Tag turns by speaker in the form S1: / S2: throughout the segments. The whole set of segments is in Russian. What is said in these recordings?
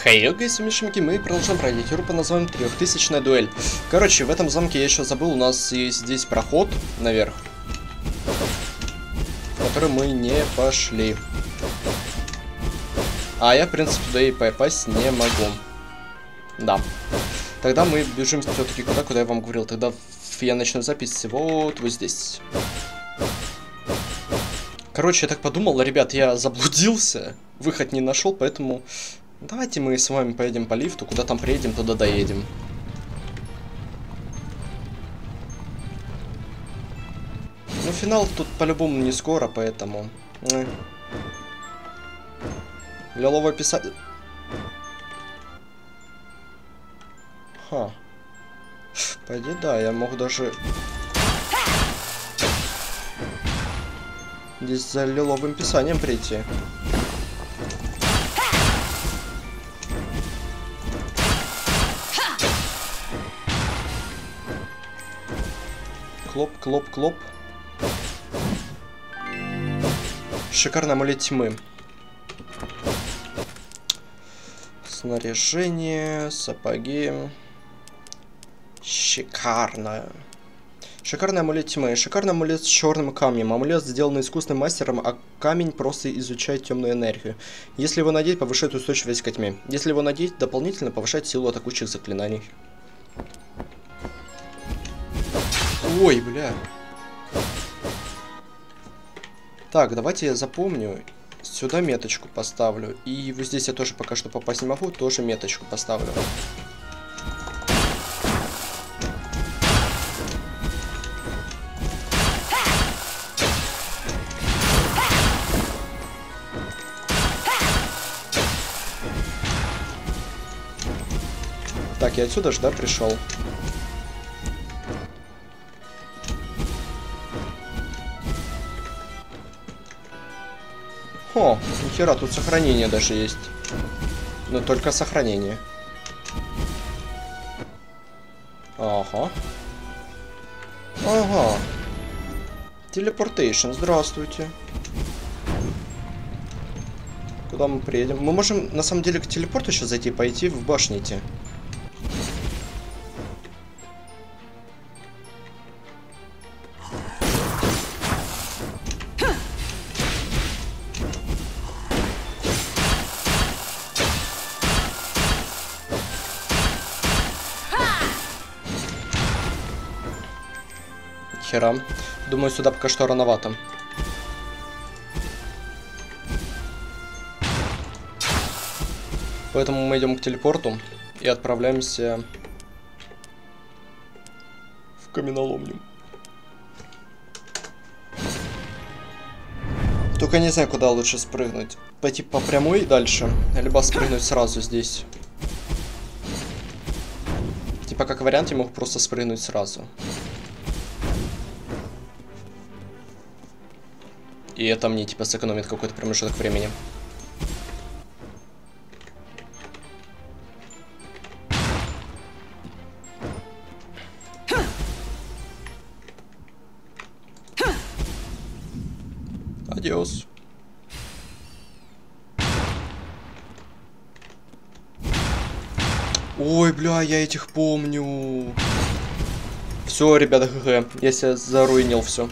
S1: Хей, гайс, мишеньки, мы продолжаем пройти игру под названием 3000-я дуэль. Короче, в этом замке я еще забыл, у нас есть здесь проход наверх, в который мы не пошли. А я, в принципе, туда и попасть не могу. Да. Тогда мы бежим все-таки куда я вам говорил. Тогда я начну запись вот здесь. Короче, я так подумал, ребят, я заблудился, выход не нашел, поэтому давайте мы с вами поедем по лифту, куда там приедем, туда доедем. Ну, финал тут по-любому не скоро, поэтому... Лиловое писать... Ха. По идее, да, я могу даже... Здесь за лиловым писанием прийти. Клоп, клоп, клоп. Шикарный амулет тьмы. Снаряжение, сапоги. Шикарно. Шикарный амулет тьмы. Шикарный амулет с черным камнем. Амулет, сделанный искусным мастером, а камень просто изучает темную энергию. Если его надеть, повышает устойчивость к тьме. Если его надеть, дополнительно повышает силу атакующих заклинаний. Ой, бля. Так, давайте я запомню. Сюда меточку поставлю. И вот здесь я тоже пока что попасть не могу, тоже меточку поставлю. Так, я отсюда же, да, пришел? О, нихера, тут сохранение даже есть. Но только сохранение. Ага. Ага. Телепортейшн, здравствуйте. Куда мы приедем? Мы можем, на самом деле, к телепорту еще зайти, пойти в башните. Хера. Думаю, сюда пока что рановато. Поэтому мы идем к телепорту и отправляемся в каменоломню. Только не знаю, куда лучше спрыгнуть. Пойти по прямой дальше, либо спрыгнуть сразу здесь. Типа, как вариант, я могу просто спрыгнуть сразу. И это мне, типа, сэкономит какой-то промежуток времени. Адиос. Ой, бля, я этих помню. Все, ребята, ГГ. Я себя заруинил все.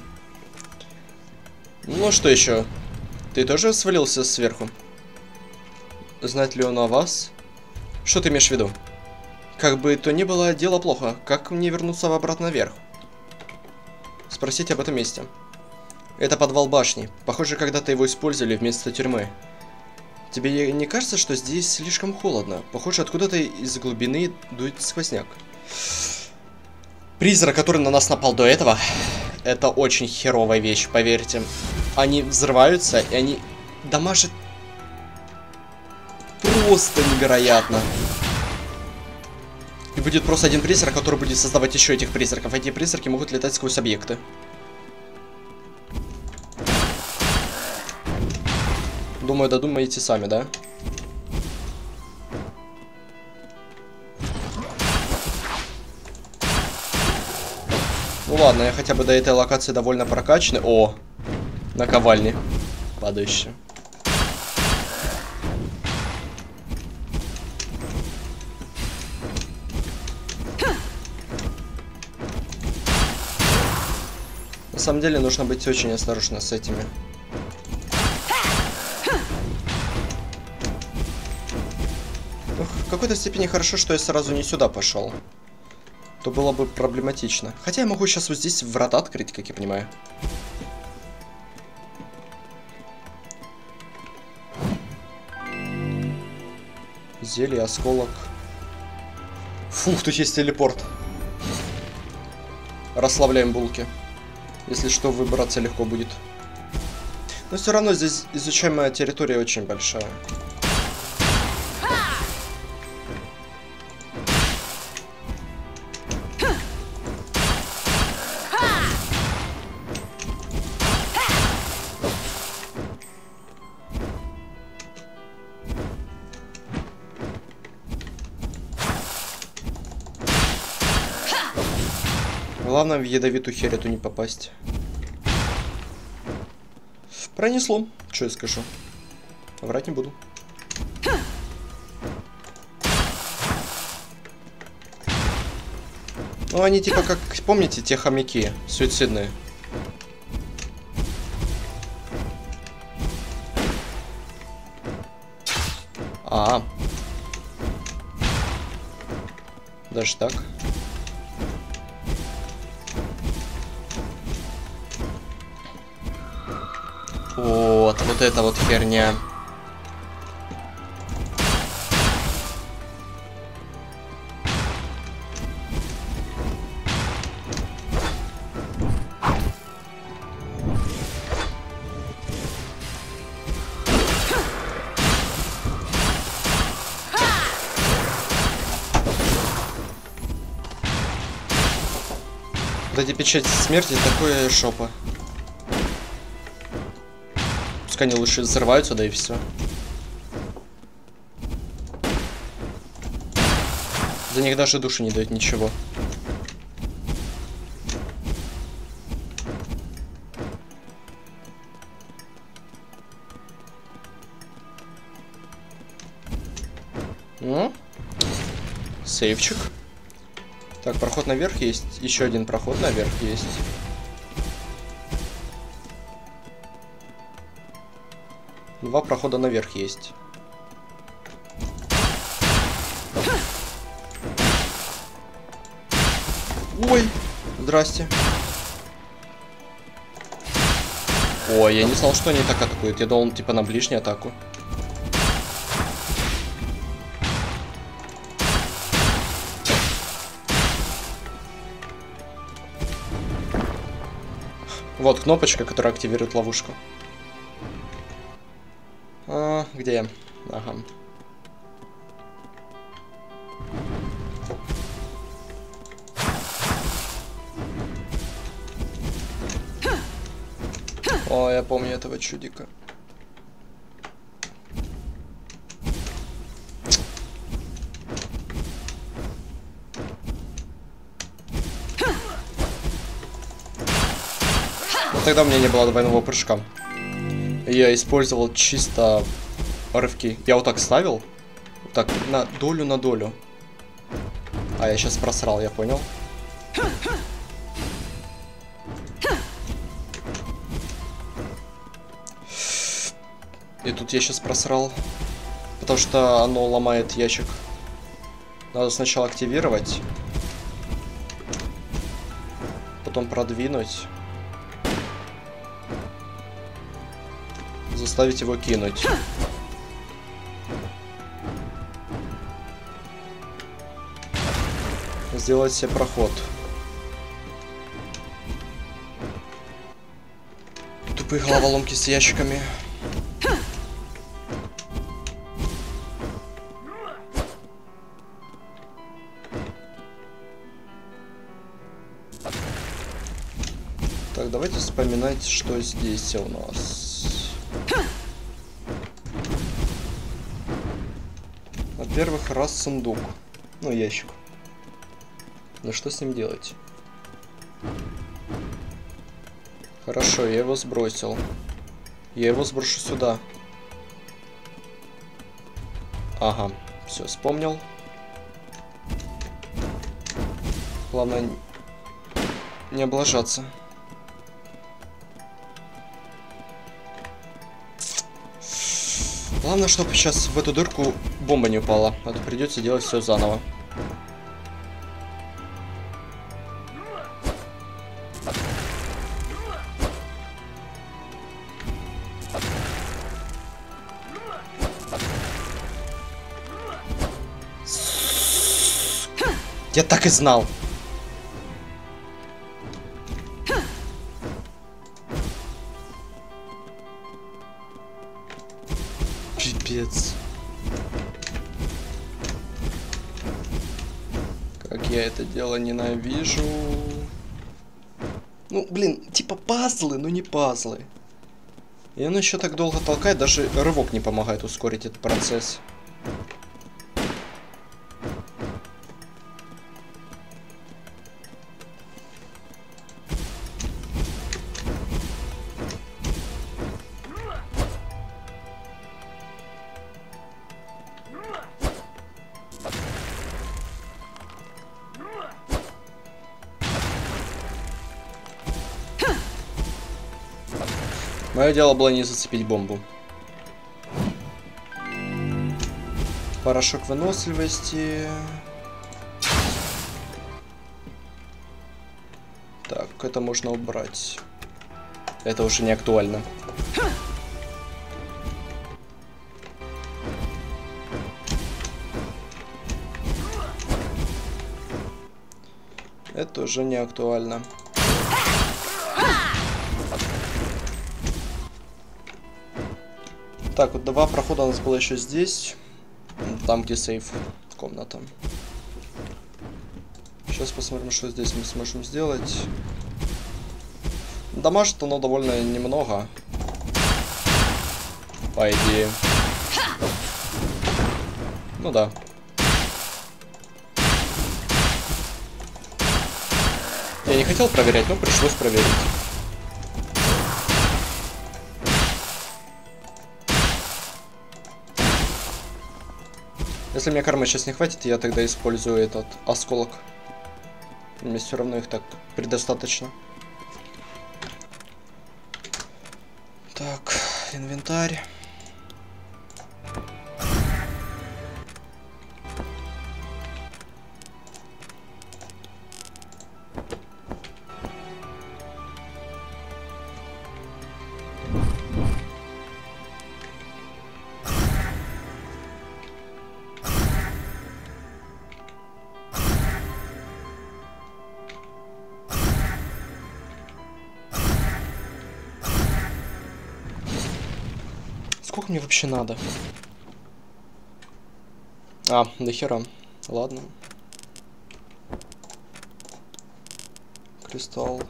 S1: Ну что еще? Ты тоже свалился сверху? Знает ли он о вас? Что ты имеешь в виду? Как бы то ни было, дело плохо. Как мне вернуться обратно наверх? Спросите об этом месте. Это подвал башни. Похоже, когда-то его использовали вместо тюрьмы. Тебе не кажется, что здесь слишком холодно? Похоже, откуда-то из глубины дует сквозняк. Призрак, который на нас напал до этого, это очень херовая вещь, поверьте. Они взрываются, и они дамажат просто невероятно. И будет просто один призрак, который будет создавать еще этих призраков. Эти призраки могут летать сквозь объекты. Думаю, додумаете сами, да? Ну ладно, я хотя бы до этой локации довольно прокачанный. О, наковальни падающие. самом деле нужно быть очень осторожно с этими. В какой-то степени хорошо, что я сразу не сюда пошел. То было бы проблематично. Хотя я могу сейчас вот здесь врата открыть, как я понимаю. Зелье, осколок. Фух, тут есть телепорт. Расслабляем булки. Если что, выбраться легко будет. Но все равно здесь изучаемая территория очень большая. Главное в ядовитую херь эту не попасть. Пронесло, что я скажу. Врать не буду. Ну они типа как, помните, те хомяки суицидные. Даже так. Вот это вот херня. Вот эти печати смерти такое шопа. Пускай они лучше взрываются, да и все. За них даже душу не дают ничего. Ну, сейфчик. Так, проход наверх есть. Еще один проход наверх есть. Два прохода наверх есть. Ой, здрасте. Ой, я не знал, что они так атакуют. Я думал, типа, на ближнюю атаку. Вот кнопочка, которая активирует ловушку. Где я? Ага. О, я помню этого чудика. Тогда у меня не было двойного прыжка. Я использовал чисто рывки. Я вот так ставил. Вот так, на долю. А, я сейчас просрал, я понял. И тут я сейчас просрал. Потому что оно ломает ящик. Надо сначала активировать. Потом продвинуть. Заставить его кинуть. Сделать себе проход. Тупые головоломки с ящиками. Так, давайте вспоминать, что здесь у нас. Во-первых, раз сундук. Ну, ящик. Ну, что с ним делать? Хорошо, я его сбросил. Я его сброшу сюда. Ага, все, вспомнил. Главное, не облажаться. Главное, чтобы сейчас в эту дырку бомба не упала, а то придется делать все заново. Я так и знал. Пипец. Как я это дело ненавижу. Ну, блин, типа пазлы, но не пазлы. И он еще так долго толкает, даже рывок не помогает ускорить этот процесс. Мое дело было не зацепить бомбу. Порошок выносливости. Так, это можно убрать. Это уже не актуально. Это уже не актуально. Так, вот два прохода у нас было еще здесь. Там, где сейф комната. Сейчас посмотрим, что здесь мы сможем сделать. Дамажит оно довольно немного. По идее. Ну да. Я не хотел проверять, но пришлось проверить. Если мне кармы сейчас не хватит, я тогда использую этот осколок. Мне все равно их так предостаточно. Так, инвентарь. Сколько мне вообще надо? А, до хера. Ладно. Кристалл.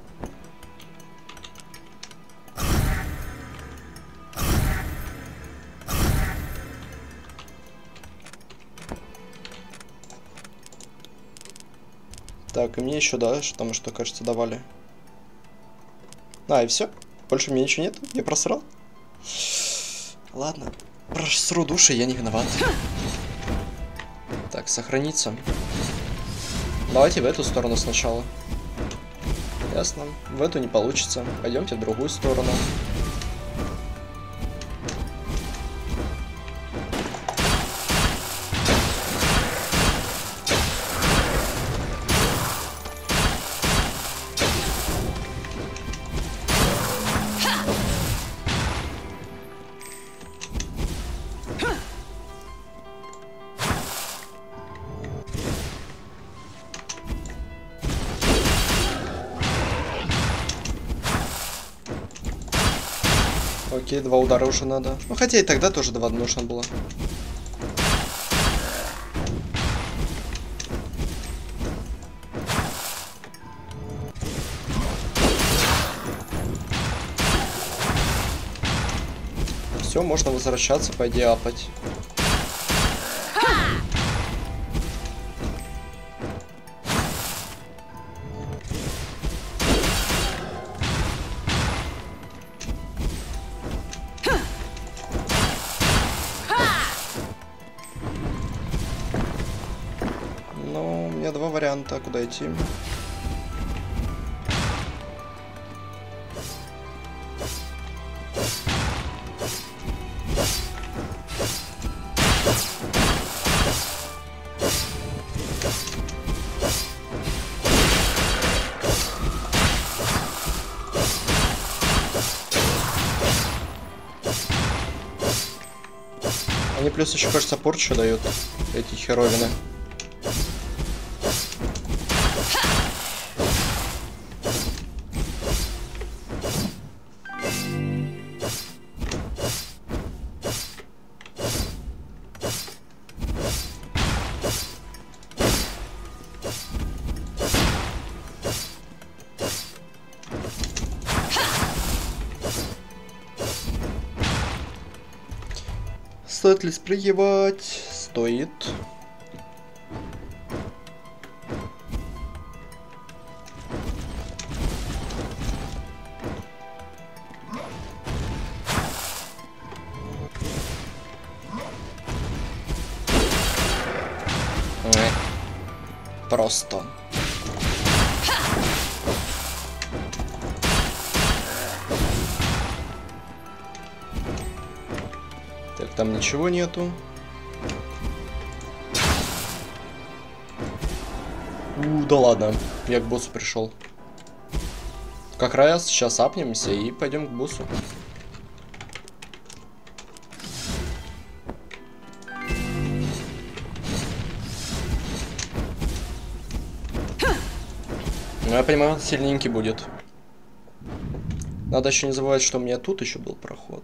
S1: Так, и мне еще, да, потому что, кажется, давали. А, и все? Больше мне ничего нет? Я просрал? Ладно, просру души, я не виноват. Так, сохраниться. Давайте в эту сторону сначала. Ясно. В эту не получится. Пойдемте в другую сторону. Окей, два удара уже надо. Ну, хотя и тогда тоже два нужно было. Все, можно возвращаться, по идее, апать. Ну, у меня два варианта, куда идти. Они плюс еще, кажется, порчу дают, эти херовины. Стоит ли спрыгивать? Стоит. Просто. Так, там ничего нету. Да ладно, я к боссу пришел. Как раз сейчас апнемся и пойдем к боссу. Ну, я понимаю, он сильненький будет. Надо еще не забывать, что у меня тут еще был проход.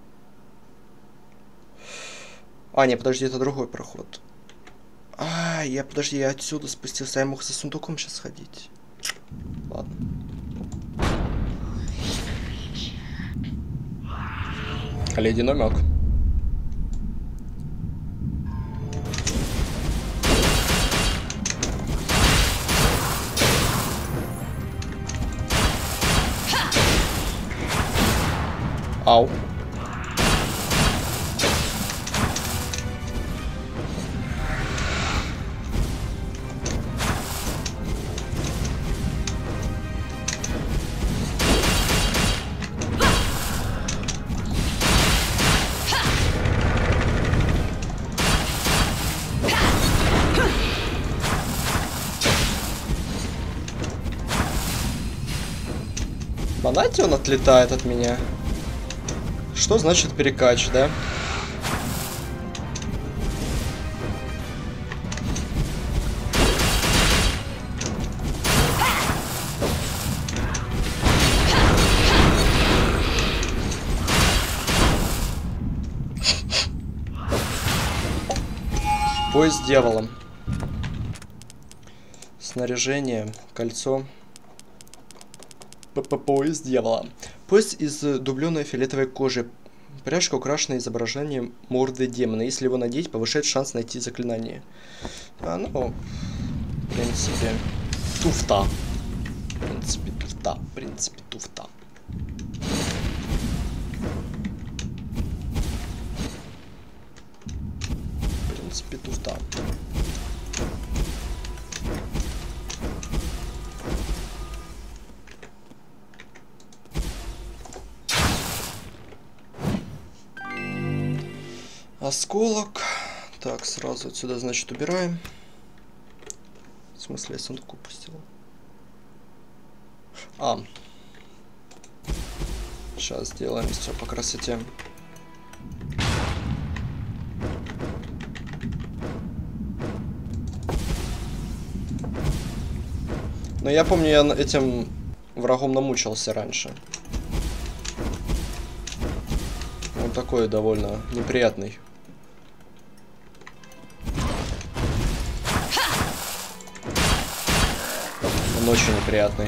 S1: А, не, подожди, это другой проход. А, подожди, я отсюда спустился, я мог за сундуком сейчас сходить. Ладно. Леди намек. Ау. Знаете, он отлетает от меня. Что значит перекач, да? Поезд с дьяволом. Снаряжение, кольцо. Поезд дьявола. Пояс из дубленой фиолетовой кожи. Пряжка украшена изображением морды демона. Если его надеть, повышает шанс найти заклинание. Ну, в принципе, туфта. В принципе, туфта. Осколок. Так, сразу отсюда, значит, убираем. В смысле, я сундук упустил. Сейчас сделаем все по красоте. Но я помню, я этим врагом намучился раньше. Он такой довольно неприятный. Он очень неприятный.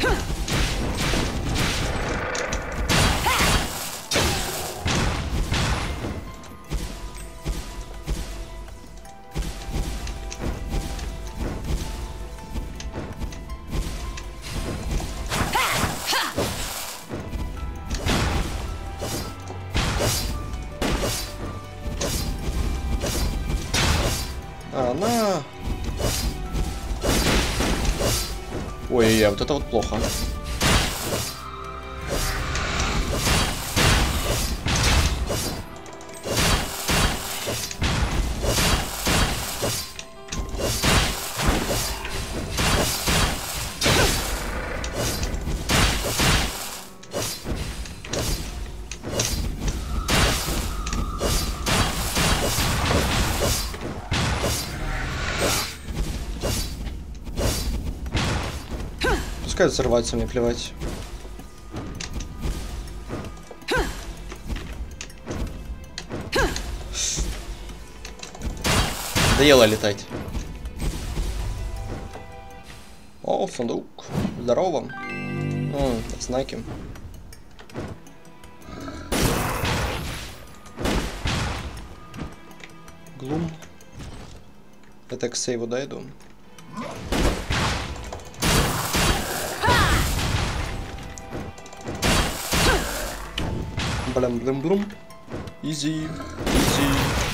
S1: Она... Ой-ой-ой, вот это вот плохо. Пускай взрываются, мне плевать. Надоело летать. О, сундук. Здорово. Знаки. Глум. Это к сейву дойду. Блям-блям-блум. Изи. Изи.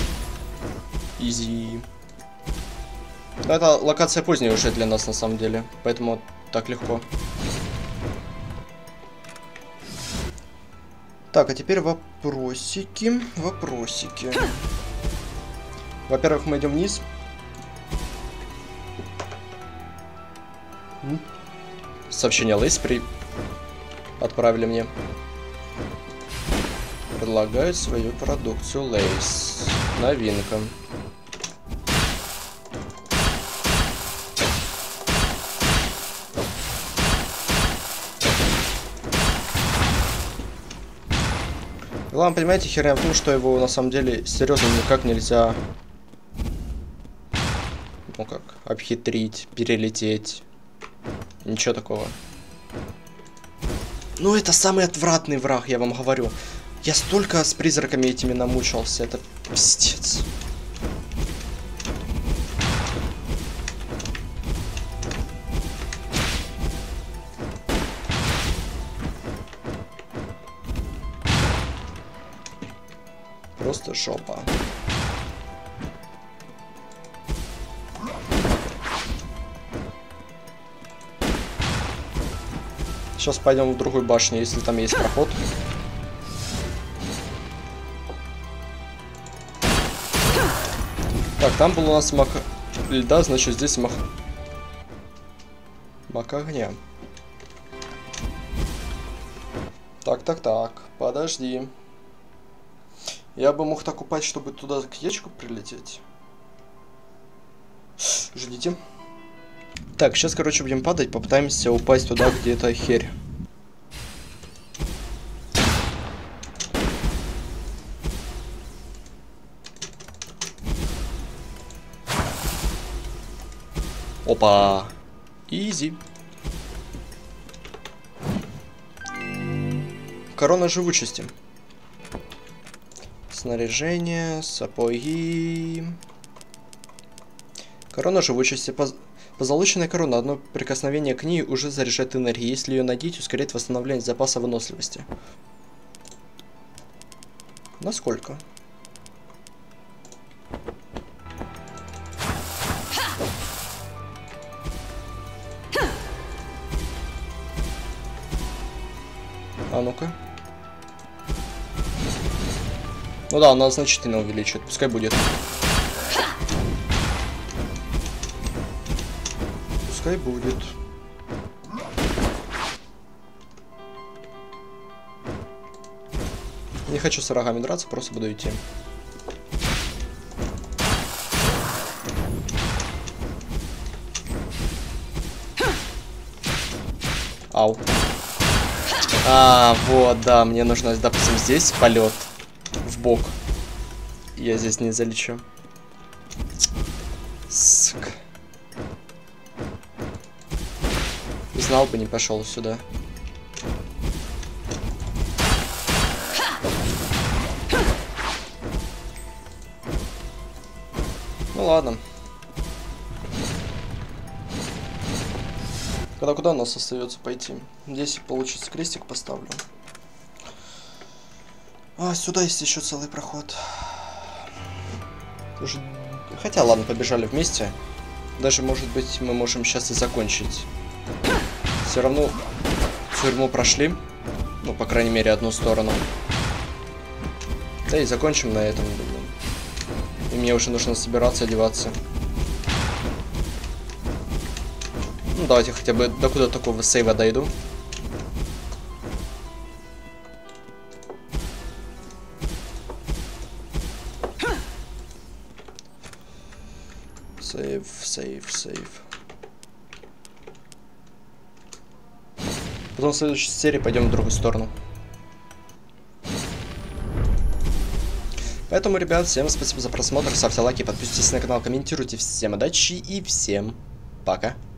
S1: Изи. Но это локация поздняя уже для нас на самом деле. Поэтому так легко. Так, а теперь вопросики. Вопросики. Во-первых, мы идем вниз. Сообщение Лейс отправили мне. Предлагают свою продукцию Лейс. Новинка. Главное, понимаете, херня в том, что его на самом деле серьезно никак нельзя, ну как, обхитрить, перелететь. Ничего такого. Ну, это самый отвратный враг, я вам говорю. Я столько с призраками этими намучился, это пиздец. Просто жопа. Сейчас пойдем в другую башню, если там есть проход. Так, там был у нас мак льда, значит здесь мак огня. Так, подожди. Я бы мог так упасть, чтобы туда к яичку прилететь. Ждите. Так, сейчас, короче, будем падать, попытаемся упасть туда, где эта херь. Опа! Изи. Корона живучести. Снаряжение, сапоги. Корона живучести. Позолоченная корона. Одно прикосновение к ней уже заряжает энергию. Если ее надеть, ускоряет восстановление запаса выносливости. Насколько? А ну-ка. Ну да, она значительно увеличит. Пускай будет. Пускай будет. Не хочу с врагами драться, просто буду идти. Ау. А, вот, да, мне нужно, допустим, здесь полет в бок. Я здесь не залечу. Сука. Знал бы, не пошел сюда. Ну ладно. Куда у нас остается пойти? Здесь получится крестик поставлю. А, сюда есть еще целый проход. Хотя, ладно, побежали вместе. Даже, может быть, мы можем сейчас и закончить. Все равно тюрьму прошли. Ну, по крайней мере, одну сторону. Да и закончим на этом, думаю. И мне уже нужно собираться, одеваться. Ну, давайте хотя бы до куда такого сейва дойду. Сейв. Потом в следующей серии пойдем в другую сторону. Поэтому, ребят, всем спасибо за просмотр. Ставьте лайки, подписывайтесь на канал, комментируйте. Всем удачи и всем пока.